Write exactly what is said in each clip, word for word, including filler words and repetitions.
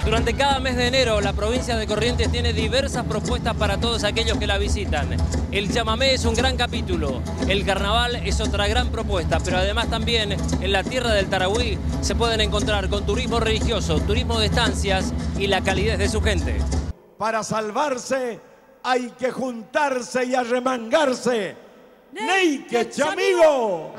Durante cada mes de enero, la provincia de Corrientes tiene diversas propuestas para todos aquellos que la visitan. El chamamé es un gran capítulo, el carnaval es otra gran propuesta, pero además también en la tierra del Tarahui se pueden encontrar con turismo religioso, turismo de estancias y la calidez de su gente. Para salvarse hay que juntarse y arremangarse. ¡Ney, chamigo!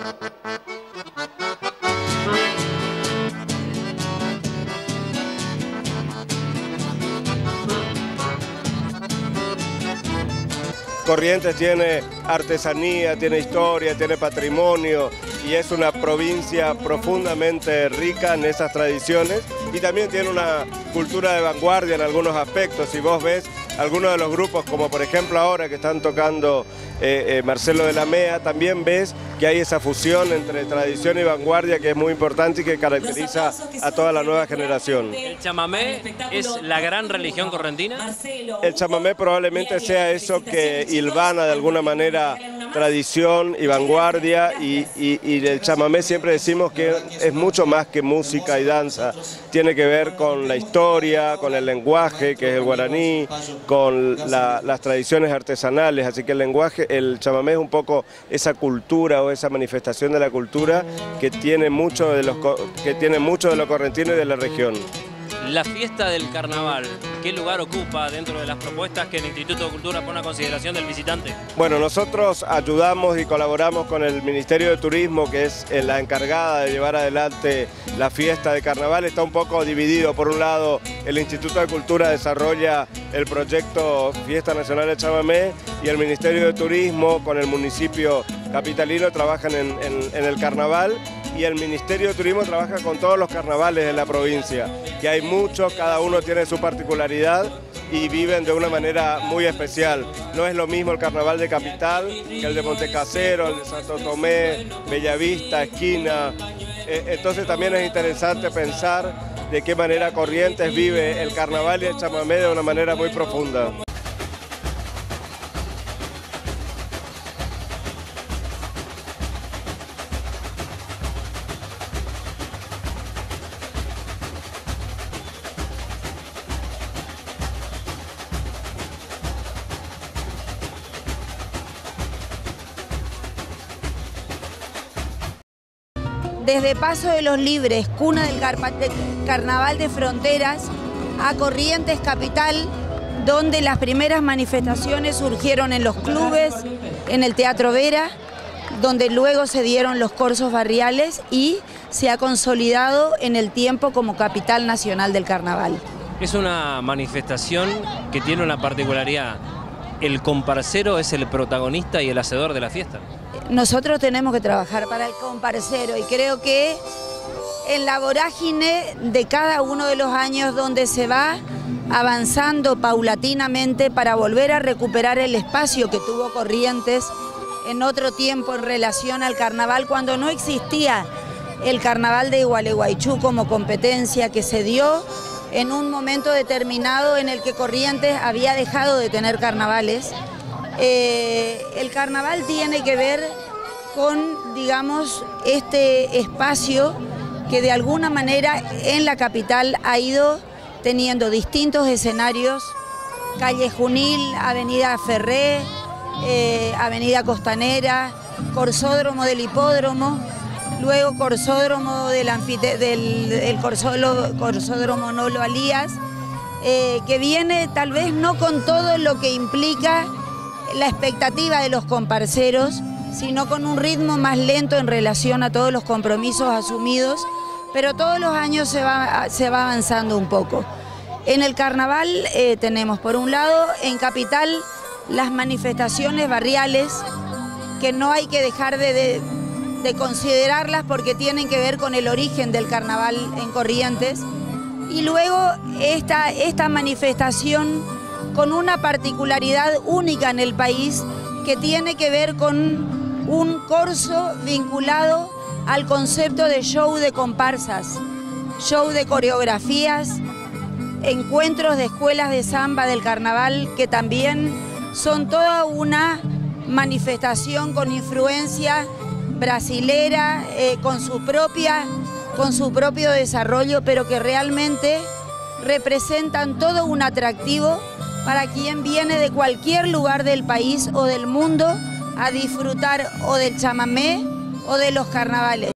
Corrientes tiene artesanía, tiene historia, tiene patrimonio y es una provincia profundamente rica en esas tradiciones y también tiene una cultura de vanguardia en algunos aspectos. Si vos ves algunos de los grupos, como por ejemplo ahora que están tocando eh, eh, Marcelo de la Mea, también ves que hay esa fusión entre tradición y vanguardia que es muy importante y que caracteriza a toda la nueva generación. ¿El chamamé es la gran religión correntina? El chamamé probablemente sea eso que hilvana de alguna manera tradición y vanguardia y, y, y el chamamé siempre decimos que es mucho más que música y danza, tiene que ver con la historia, con el lenguaje que es el guaraní, con la, las tradiciones artesanales, así que el lenguaje, el chamamé es un poco esa cultura o esa manifestación de la cultura que tiene mucho de los, que tiene mucho de lo correntino y de la región. La fiesta del carnaval, ¿qué lugar ocupa dentro de las propuestas que el Instituto de Cultura pone a consideración del visitante? Bueno, nosotros ayudamos y colaboramos con el Ministerio de Turismo, que es la encargada de llevar adelante la fiesta de carnaval. Está un poco dividido. Por un lado, el Instituto de Cultura desarrolla el proyecto Fiesta Nacional de Chamamé y el Ministerio de Turismo con el municipio capitalino trabajan en, en, en el carnaval. Y el Ministerio de Turismo trabaja con todos los carnavales de la provincia, que hay muchos, cada uno tiene su particularidad y viven de una manera muy especial. No es lo mismo el carnaval de Capital que el de Montecasero, el de Santo Tomé, Bellavista, Esquina. Entonces también es interesante pensar de qué manera Corrientes vive el carnaval y el chamamé de una manera muy profunda. Desde Paso de los Libres, cuna del Carnaval de Fronteras, a Corrientes Capital, donde las primeras manifestaciones surgieron en los clubes, en el Teatro Vera, donde luego se dieron los corsos barriales y se ha consolidado en el tiempo como capital nacional del carnaval. Es una manifestación que tiene una particularidad. El comparsero es el protagonista y el hacedor de la fiesta. Nosotros tenemos que trabajar para el comparsero y creo que en la vorágine de cada uno de los años donde se va avanzando paulatinamente para volver a recuperar el espacio que tuvo Corrientes en otro tiempo en relación al carnaval, cuando no existía el carnaval de Gualeguaychú como competencia que se dio en un momento determinado en el que Corrientes había dejado de tener carnavales. Eh, el carnaval tiene que ver con, digamos, este espacio que de alguna manera en la capital ha ido teniendo distintos escenarios, calle Junil, avenida Ferré, eh, avenida Costanera, corsódromo del hipódromo, luego corsódromo del, anfite del, del corsódromo, corsódromo Nolo Alías, eh, que viene tal vez no con todo lo que implica la expectativa de los comparseros, sino con un ritmo más lento en relación a todos los compromisos asumidos, pero todos los años se va, se va avanzando un poco. En el carnaval eh, tenemos por un lado en Capital las manifestaciones barriales, que no hay que dejar de, de, de considerarlas porque tienen que ver con el origen del carnaval en Corrientes, y luego esta, esta manifestación con una particularidad única en el país que tiene que ver con un corso vinculado al concepto de show de comparsas, show de coreografías, encuentros de escuelas de samba del carnaval que también son toda una manifestación con influencia brasilera, eh, con su propia, con su propio desarrollo, pero que realmente representan todo un atractivo para quien viene de cualquier lugar del país o del mundo a disfrutar o del chamamé o de los carnavales.